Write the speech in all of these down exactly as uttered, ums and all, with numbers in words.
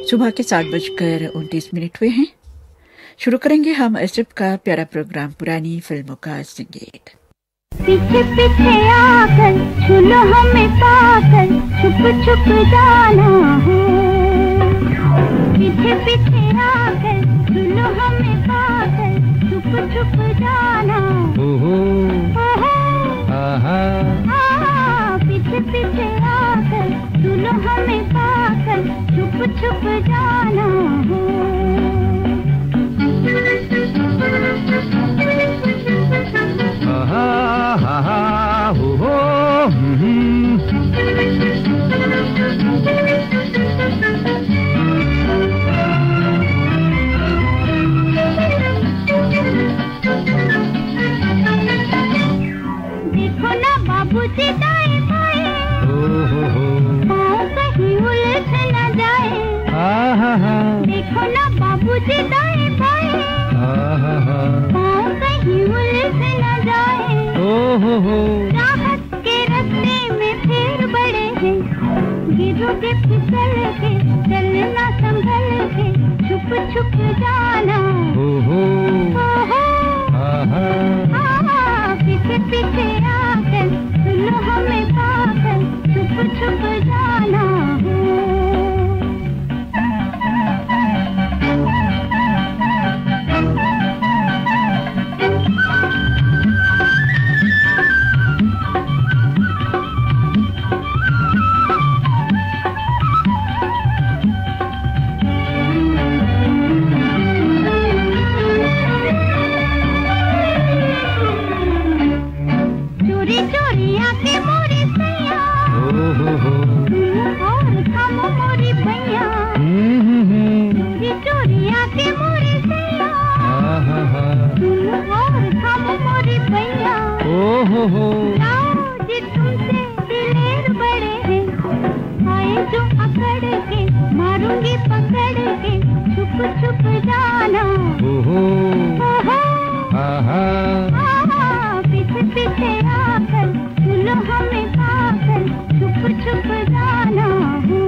सुबह के सात बजकर उनतीस मिनट हुए हैं। शुरू करेंगे हम एसएफ का प्यारा प्रोग्राम पुरानी फिल्मों का संगीत। पीछे पीछे आकर छुलो हमें पाकर छुप छुप जाना है। पीछे पीछे आकर छुलो हमें पाकर छुप छुप जाना। ओहो आहा पीछे पीछे आकर छुलो हमें पाकर छुप छुप जाना है। आहा आहा हो हो देखो ना बाबूजी दाएं बाएं, पाँव कहीं उलझ न जाए। देखो ना बाबूजी दाएं बाएं, पाँव कहीं उलझ न जाए। राहत के रास्ते में फिर बड़े हैं, गिरोगे फिसल के चलना संभल के छुप छुप जाना। ओहो पीछे पीछे आकर सुनो हमें पाकर छुप छुप जाना है। मारूंगी पकड़ के छुप छुप जाना। पीछे पीछे आकर सुनो हमें पाकर छुप छुप जाना है।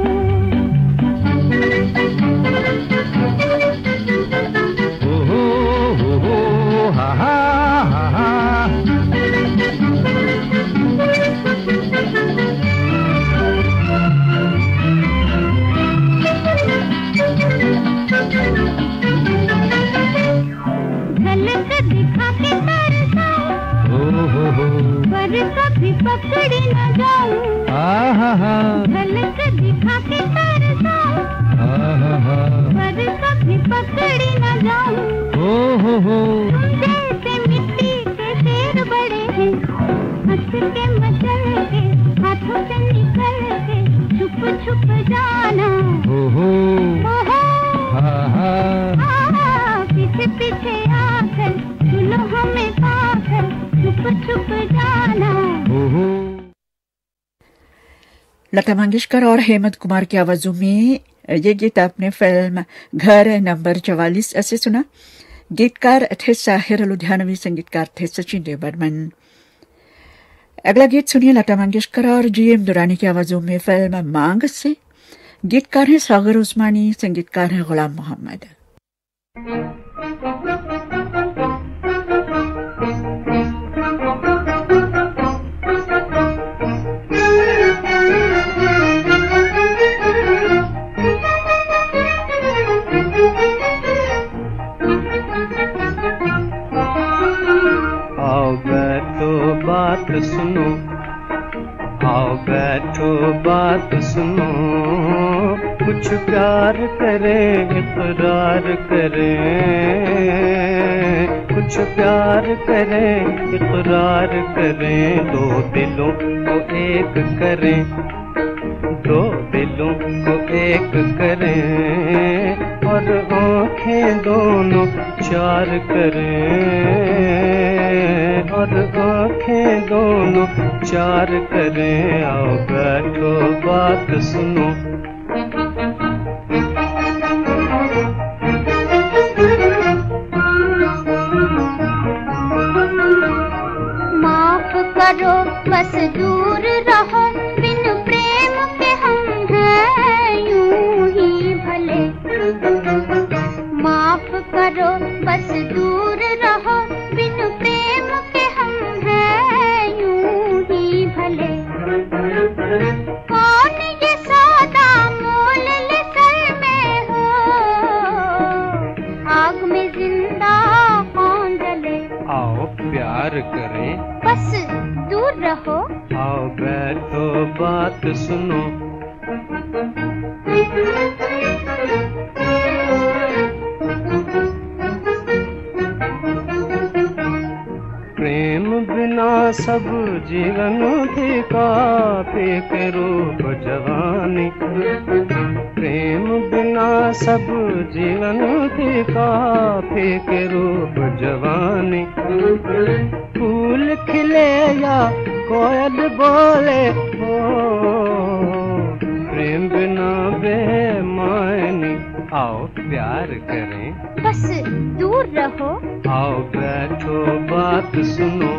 पर कभी पकड़ी न जाऊं, झलक दिखा के तरसाऊं, पर कभी पकड़ी न जाऊं। तुम जैसे मिट्टी के ढेर बड़े हैं, हंस के मचल के हाथों से निकल के छुप छुप जाना। पीछे पीछे आकर सुनो हमें पाकर छुप छुप जाना। लता मंगेशकर और हेमंत कुमार की आवाजों में ये गीत आपने फिल्म घर नंबर चवालीस ऐसे सुना। गीतकार थे साहिर लुधियानवी, संगीतकार थे सचिन देव बर्मन। अगला गीत सुनिए लता मंगेशकर और जीएम दुरानी की आवाजों में फिल्म मांग से। गीतकार हैं सागर उस्मानी, संगीतकार हैं गुलाम मोहम्मद। आओ बैठो बात सुनो, आओ बैठो बात सुनो, कुछ प्यार करें इकरार करें, कुछ प्यार करें इकरार करें। दो दिलों को एक करें, दो दिलों को एक करें, और आँखें दोनों चार करें, और आँखें दोनों चार करें। आओ बैठो बात सुनो, माफ करो बस दूर रहो, बिन प्रेम के हम हैं यूं ही करें, बस दूर रहो। आओ बैठो बात सुनो। प्रेम बिना सब जीवन फीका, फीके रूप जवानी। प्रेम बिना सब जीवन फीका, फीके रूप जवानी। फूल खिले या कोयल बोले हो, प्रेम बिना बेमानी। आओ प्यार करें, बस दूर रहो। आओ बैठो बात सुनो।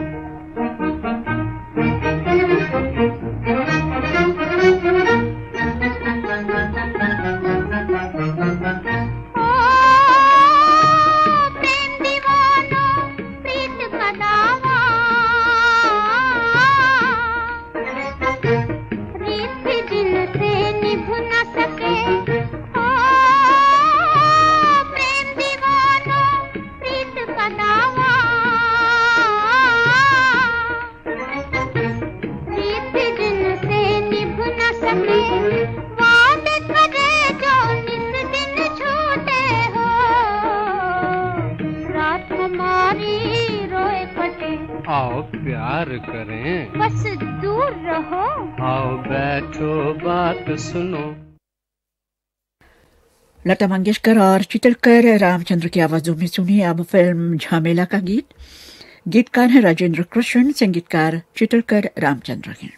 आओ प्यार करें, बस दूर रहो। आओ बैठो बात सुनो। लता मंगेशकर और चितलकर रामचंद्र की आवाजों में सुनी अब फिल्म झमेला का गीत। गीतकार है राजेंद्र कृष्ण, संगीतकार चितलकर रामचंद्र हैं।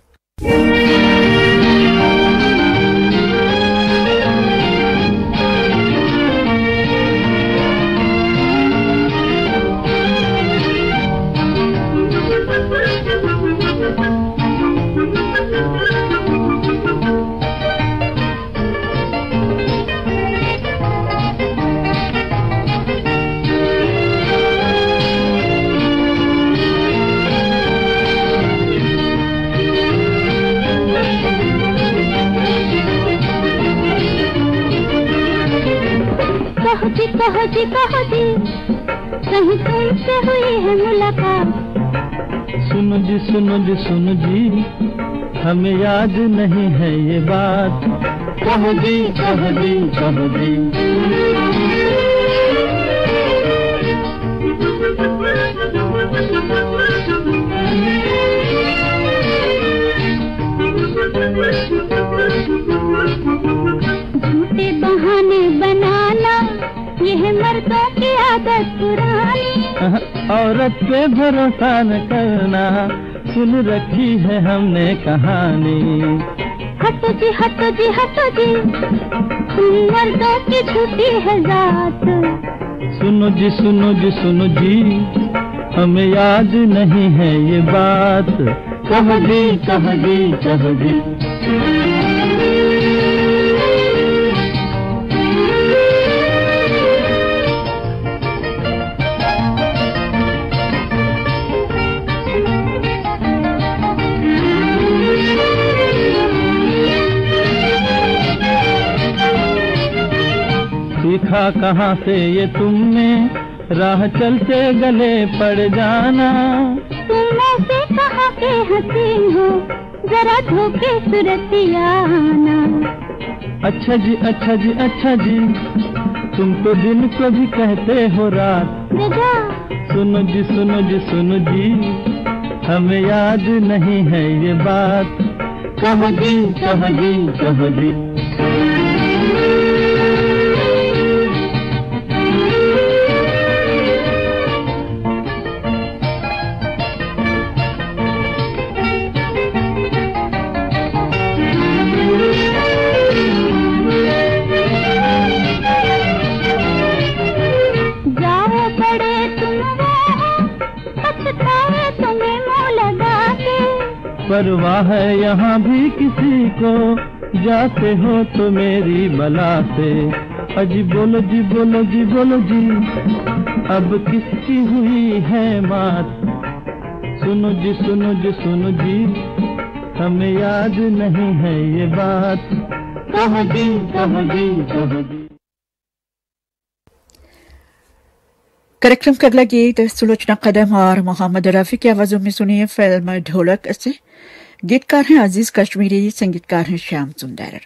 कहो जी कहो जी, कहीं तुमसे हुई है मुलाकात। सुनो जी सुनो जी सुनो जी, हमें याद नहीं है ये बात। कहो जी कहो जी कहो जी। झूठे बहाने बनाना ये है मर्दों की आदत पुरानी। औरत पे भरोसा न करना, सुन रखी है हमने कहानी। हटो जी हटो जी हटो जी, मर्दों की झूठी है जात। सुनो जी सुनो जी सुनो जी, हमें याद नहीं है ये बात। कहो जी कहो जी कहो जी। सीखा कहाँ से ये तुमने, राह चलते गले पड़ जाना। तुम ऐसे कहाँ के हसीन हो, जरा धोखे सुरतिया आना। अच्छा जी अच्छा जी अच्छा जी, तुम तो दिन को भी कहते हो रात। बेजा सुनो जी सुनो जी सुनो जी, हमें याद नहीं है ये बात। कहो जी कहो जी कहो जी। परवाह है यहाँ भी किसी को, जाते हो तो मेरी बला से। अजी बोलो जी बोलो जी बोलो जी, अब किसकी हुई है मात। सुनो जी सुनो जी सुनो जी, हमें याद नहीं है ये बात। कहो जी कहो जी कहो जी। कार्यक्रम का अगला गीत सुलोचना कदम और मोहम्मद रफी की आवाजों में सुनिए फिल्म ढोलक से। गीतकार हैं अजीज कश्मीरी, संगीतकार हैं श्याम सुंदर।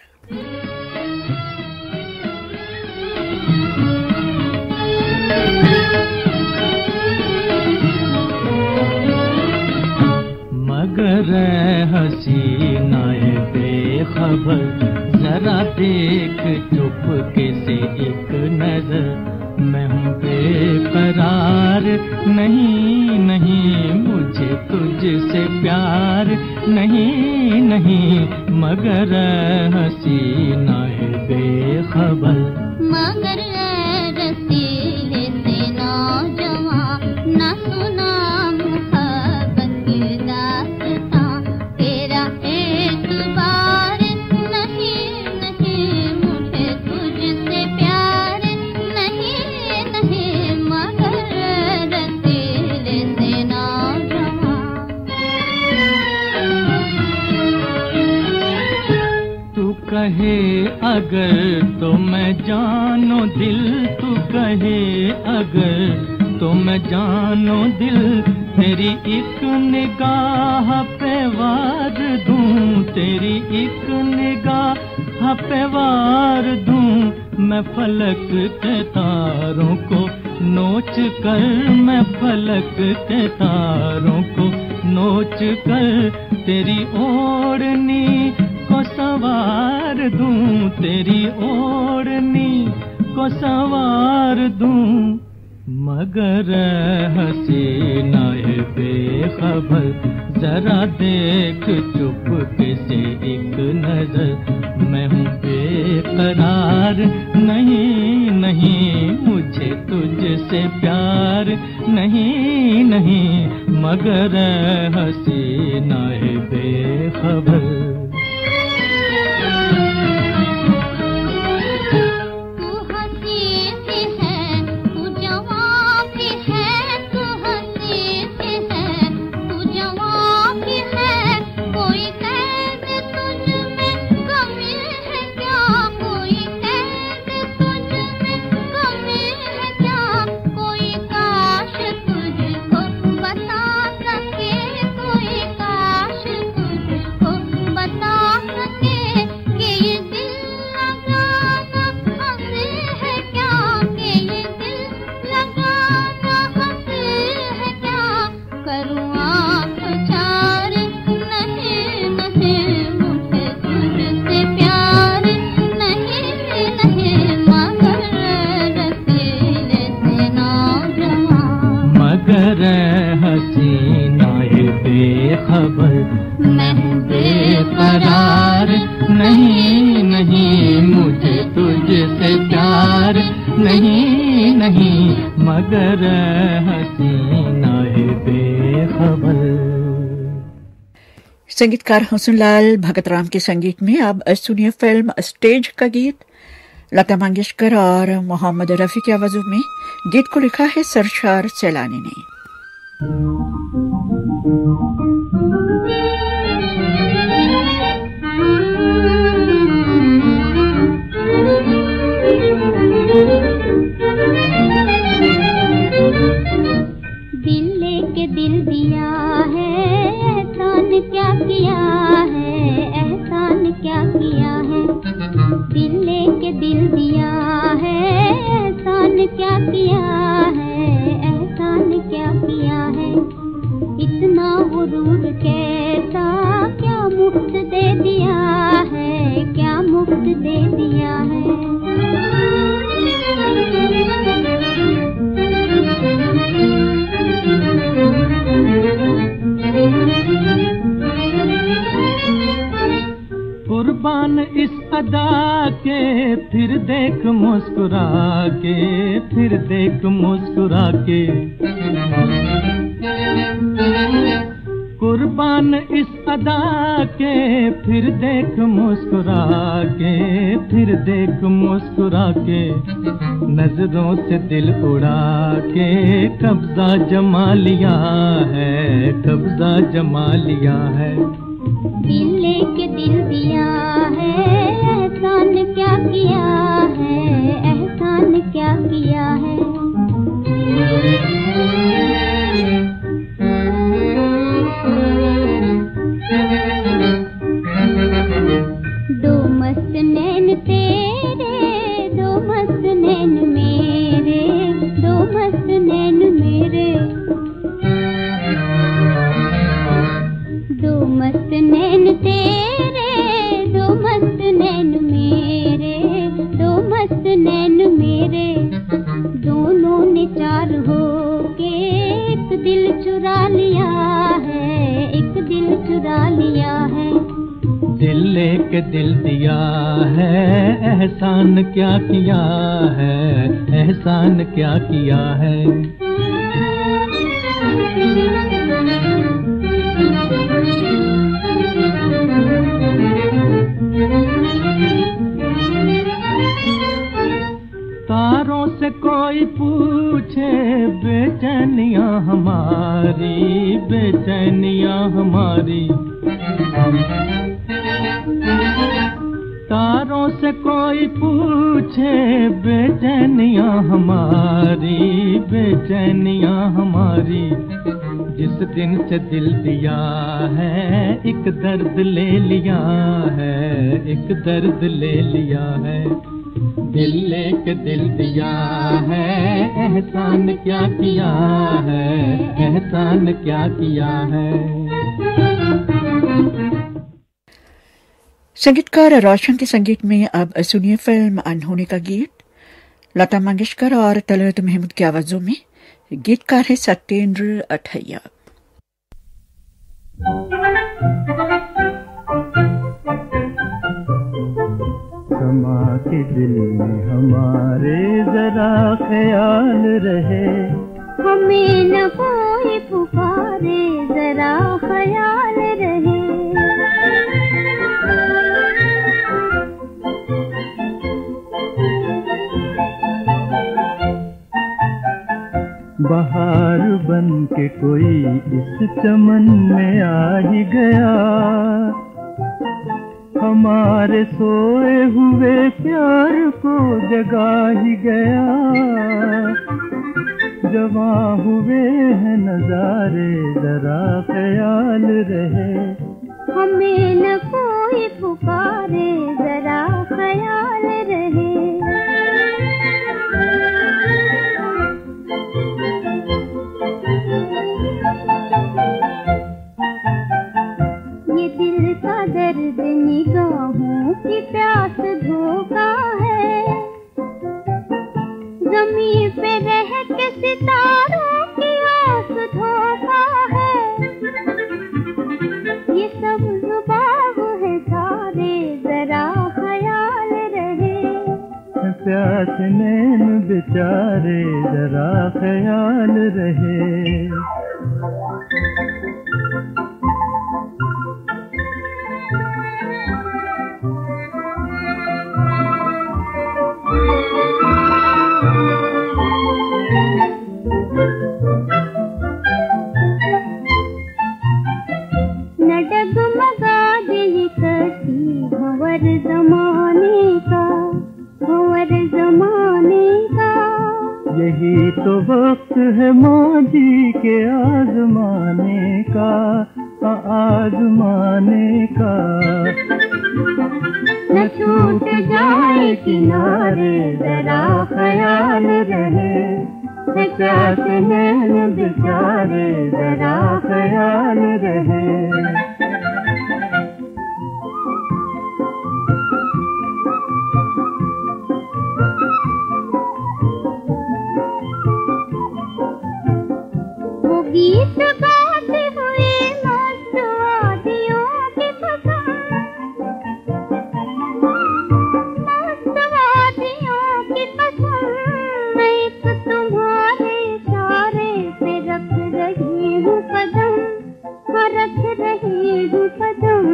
मगर हसीनाए बेखबर जरा देख चुपके से एक नजर, मैं हूँ बेकरार, नहीं नहीं मुझे तुझसे प्यार, नहीं नहीं मगर हसीना है बेखबर। मगर रसीले से नौजवान न सुना मुहब्बत की दास्तां, तेरा एतबार नहीं नहीं मुझे तुझसे प्यार, नहीं नहीं मगर रसीले से नौजवान। तू कहे अगर तो मैं जानो दिल, तू कहे अगर तो मैं जानो दिल, तेरी एक निगाह पे वार दूं, तेरी एक निगाह पे वार दूं, मैं फलक के तारों को नोच कर, मैं फलक के तारों को नोच कर, तेरी ओढ़नी को सवार दूं, तेरी ओढ़नी को सवार दूं, मगर हसीना है बेखबर जरा देख चुपके से एक नजर, मैं हूँ बेकरार, नहीं नहीं मुझे तुझसे प्यार, नहीं नहीं मगर हसीना है बेखबर। हसीना है बेखबर मैं हूँ बेकरार, नहीं नहीं मुझे तुझसे प्यार, नहीं नहीं मगर हसीना है बेखबर। संगीतकार हुस्नलाल भगतराम के संगीत में अब सुनिए फिल्म स्टेज का गीत। लता मंगेशकर और मोहम्मद रफी की आवाजों में गीत को लिखा है सरशार सैलानी ने। दिल लेके दिल दिया है, एहसान क्या किया है, एहसान क्या किया है। दिल लेके दिल दिया है, एहसान क्या किया है, एहसान क्या किया है। इतना गुरूर कैसा क्या मुफ्त दे दिया है, क्या मुफ्त दे दिया है। कुर्बान इस अदा के फिर देख मुस्कुरा के, फिर देख मुस्कुरा के। कुर्बान इस अदा के फिर देख मुस्कुरा के, फिर देख मुस्कुरा के। नजरों से दिल उड़ा के कब्जा जमा लिया है, कब्जा जमा लिया है। दिल लेके दिल दिया है, एहसान क्या किया है, एहसान क्या किया है। तेरे, दो मस्त नैन मेरे, दो मस्त नैन मेरे, दो मस्त नैन तेरे, दो मस्त नैन मेरे, दो मस्त नैन मेरे, दोनों ने चार हो के एक दिल चुरा लिया है, एक दिल चुरा लिया है। दिल लेके दिल दिया है, एहसान क्या किया है, एहसान क्या किया है। तारों से कोई पूछे बेचैनियां हमारी, बेचैनियां हमारी, तारों से कोई पूछे बेचैनियां हमारी, बेचैनियां हमारी, जिस दिन से दिल दिया है एक दर्द ले लिया है, एक दर्द ले लिया है। दिल लेके दिल दिया है, एहसान क्या किया है, एहसान क्या किया है। संगीतकार रोशन के संगीत में अब सुनिए फिल्म अनहोनी का गीत। लता मंगेशकर और तलत महमूद की आवाजों में। गीतकार है सत्येंद्र अठैया। समा के दिल में हमारे जरा ख्याल रहे, हमें न कोई पुकारे जरा ख्याल रहे। बहार बन के कोई इस चमन में आ ही गया, हमारे सोए हुए प्यार को जगा ही गया। जवां हुए हैं नजारे जरा ख्याल रहे, हमें न कोई पुकारे जरा ख्याल रहे। ये दिल का दर्द निगाहों की प्यास धोखा है, ज़मीं पे रह के सितारों की आस धोखा है। ये सब ज़ुबान है सारे जरा ख्याल रहे, प्यास नैन बेचारे जरा ख्याल रहे। न डगमगा दे ये कसी भंवर ज़माने का, भंवर ज़माने का। यही तो वक्त है माजी के आजमाने का, आजमाने का। न छूट जाए किनारे जरा ख्याल रहे, प्यास नैन बेचारे जरा ख्याल रहे। वो गीत गाते हुए मस्त वादियों की पसंद, मस्त वादियों की पसंद। मैं एक तुम्हारे इशारे पे रख रही हूँ कदम, हाँ रख रही हूँ कदम।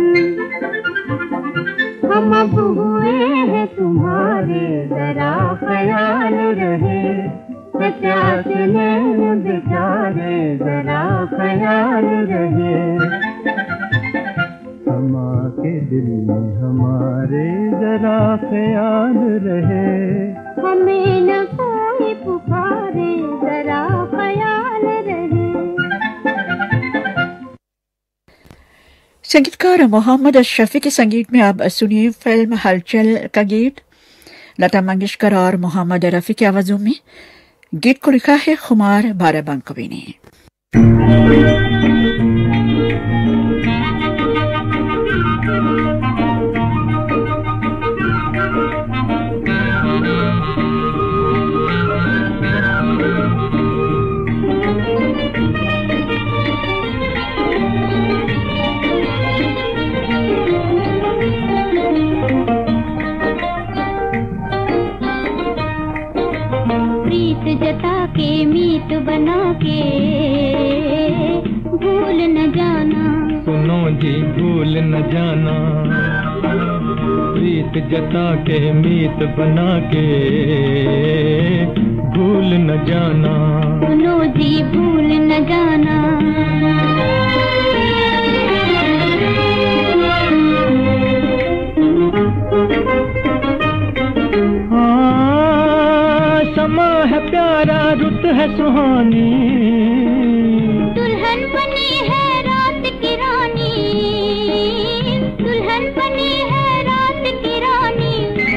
हम अब हुए हैं तुम्हारे जरा ख्याल रहे, प्यास नैन बेचारे जरा ख्याल रहे। समा के दिल में हमारे जरा ख्याल रहे, हमें न कोई पुकारे जरा ख्याल रहे। संगीतकार मोहम्मद शफी के संगीत में अब सुनिए फिल्म हलचल का गीत। लता मंगेशकर और मोहम्मद रफी की आवाजों में गीत को लिखा है खुमार बाराबंकवी ने। जता के मीत बना के भूल न जाना, सुनो जी भूल न जाना, प्रीत जता के मीत बना के भूल न जाना, सुनो जी भूल न जाना। समा है प्यारा रुत है सुहानी, दुल्हन बनी है रात की रानी, दुल्हन बनी है रात की रानी।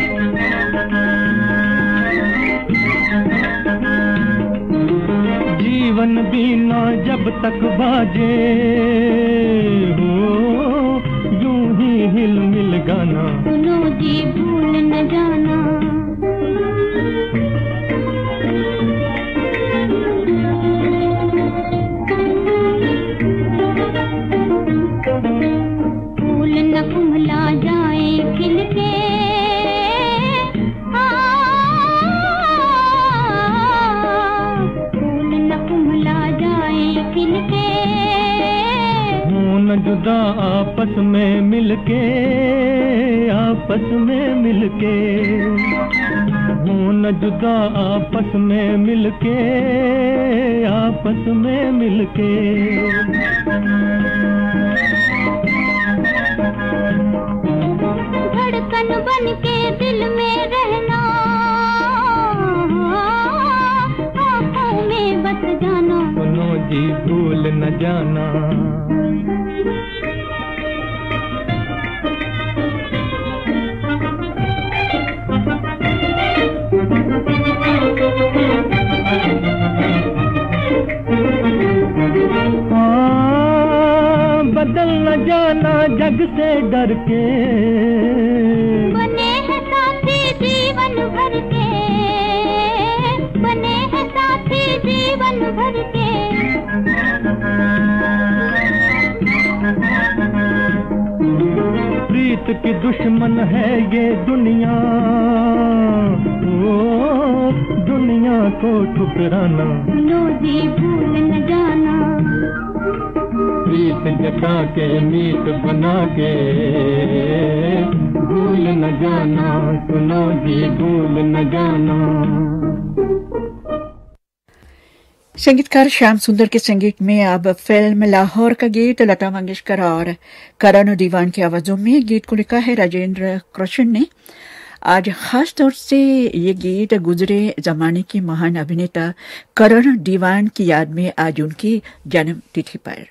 जीवन बीना जब तक बाजे हो यूं ही हिल मिल गाना, सुनो जी भूल न जाना। जुदा आपस में मिलके, आपस में मिलके, हो न जुदा आपस में मिलके, आपस में मिलके। धड़कन बन के दिल में रहना, आँखों में बस जाना, सुनो जी भूल न जाना। बदल न जाना जग से डर के, बने हैं साथी जीवन भर के, बने हैं साथी जीवन भर के। प्रीत की दुश्मन है ये दुनिया, ओ दुनिया को ठुकराना, सुनो जी भूल न जाना। प्रीत जता के मीत बना के भूल न जाना, सुनो जी भूल न जाना। संगीतकार श्याम सुंदर के संगीत में अब फिल्म लाहौर का गीत। लता मंगेशकर और करण दीवान की आवाजों में गीत को लिखा है राजेंद्र कृष्ण ने। आज खास तौर से ये गीत गुजरे जमाने की महान अभिनेता करण दीवान की याद में आज उनकी जन्म तिथि पर।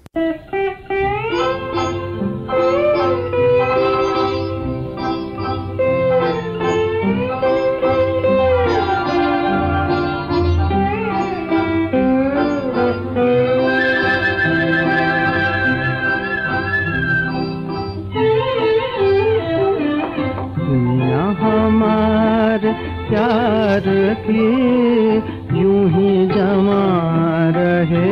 प्यार की यूं ही जमा रहे,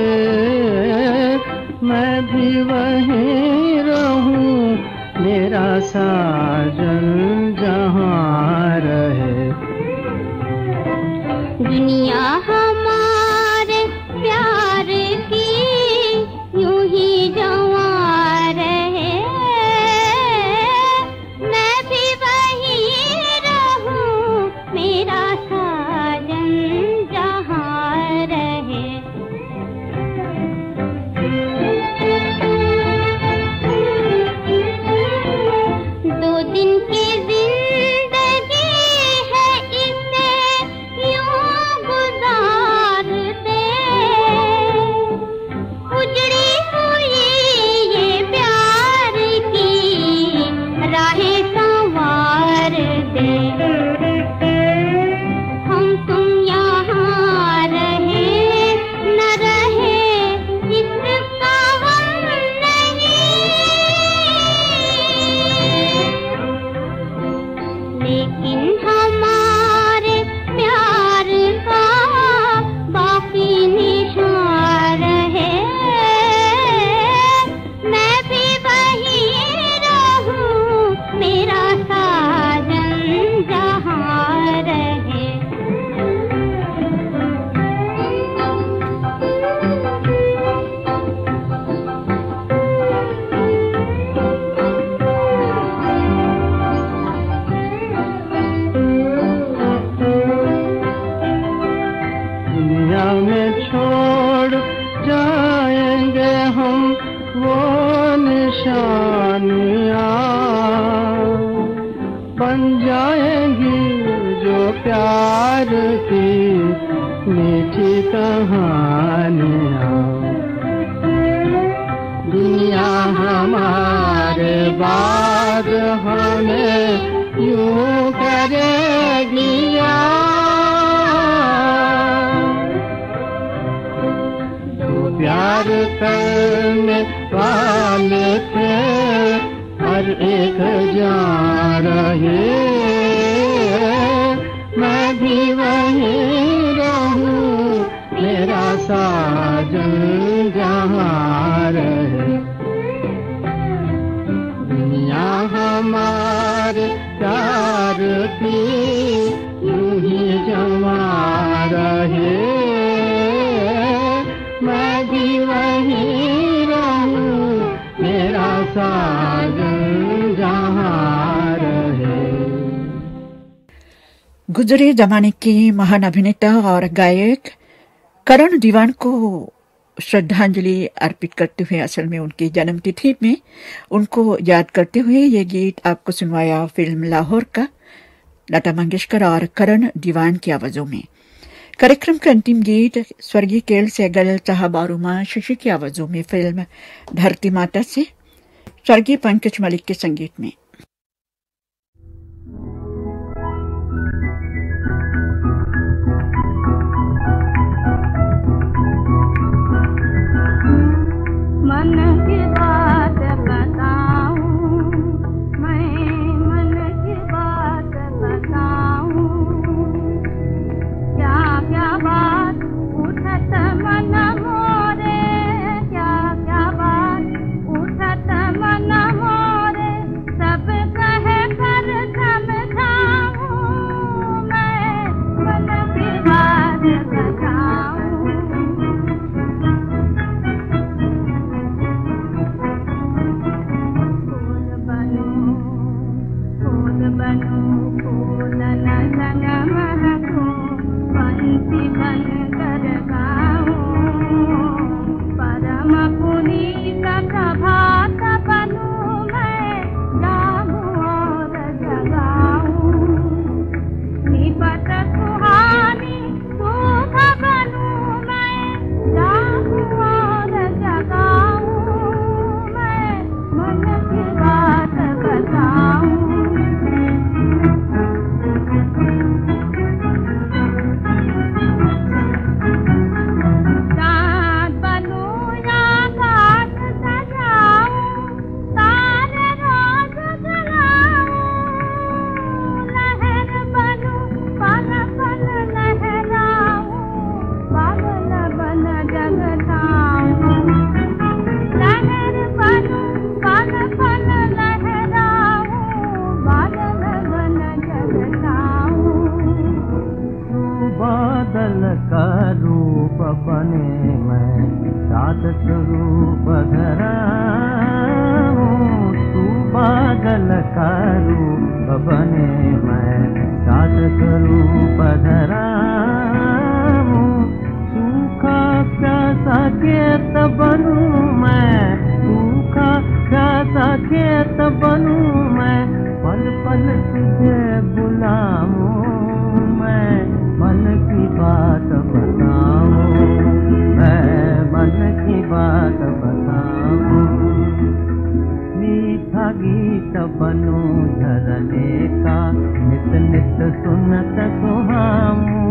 मैं भी वहीं रहूं, मेरा साजन जहां रहे। दुनिया हमारे प्यार की यूं ही जमा रहे, मैं भी वहीं रहूं, मेरा साजन जहां रहे। दो दिन की जिंदगी है, इसे यूं गुजार गुजरे जमाने के महान अभिनेता और गायक करण दीवान को श्रद्धांजलि अर्पित करते हुए, असल में उनकी जन्मतिथि में उनको याद करते हुए ये गीत आपको सुनवाया फिल्म लाहौर का, लता मंगेशकर और करण दीवान की आवाजों में। कार्यक्रम का अंतिम गीत स्वर्गीय केएल सहगल साहब और उमा शशि की आवाजों में फिल्म धरती माता से, स्वर्गीय पंकज मलिक के संगीत में। मन की बात बताऊं, मैं मन की बात बताऊं, क्या क्या बात उठत मन मोरे, क्या क्या बात उठत मन मोरे, सब कहे कर समझाऊं, मैं मन की बात बताऊं। बनो फूल न सन महको, बंसी बन कर गाऊं, परम पुनीत प्रभात बनूं, मैं जागूं और जगाऊं, निपट सुहानी सुख बनूं, मैं जागूं और जगाऊं, मैं मन की बात बताऊं। बने मैं सात स्वरूप धराऊं, तू बादल का रूप बने मैं सात स्वरूप धराऊं, सूखा प्यासा खेत बनूं मैं, सूखा प्यासा खेत बनूं मैं, पल पल तुझे बुलाऊं, मैं मन की बात बताऊं, मैं मन की बात बताऊं, मीठा गीत बनूं झरने का नित नित सुनत सुहाऊं,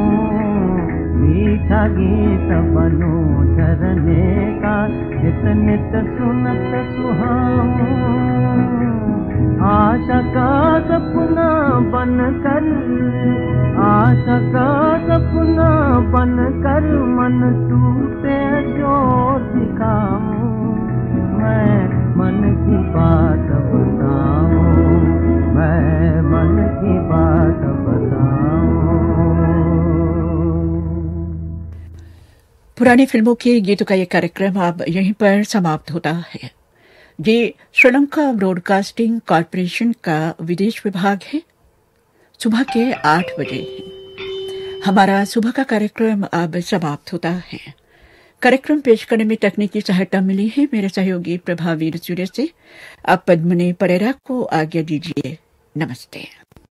मीठा गीत बनो झरने का नित नित सुनत सुहाऊं। आशा का सपना बन कर, आशा का सपना बन कर मन टूटे जो दिखाऊं, मैं मन की बात बताऊं, मैं मन की बात बताऊं। पुरानी फिल्मों के गीतों का ये कार्यक्रम अब यहीं पर समाप्त होता है। ये श्रीलंका ब्रॉडकास्टिंग कॉरपोरेशन का विदेश विभाग है। सुबह के आठ बजे हमारा सुबह का कार्यक्रम अब समाप्त होता है। कार्यक्रम पेश करने में तकनीकी सहायता मिली है मेरे सहयोगी प्रभावीर सूर्य से। अब पद्मनी परेरा को आज्ञा दीजिए। नमस्ते।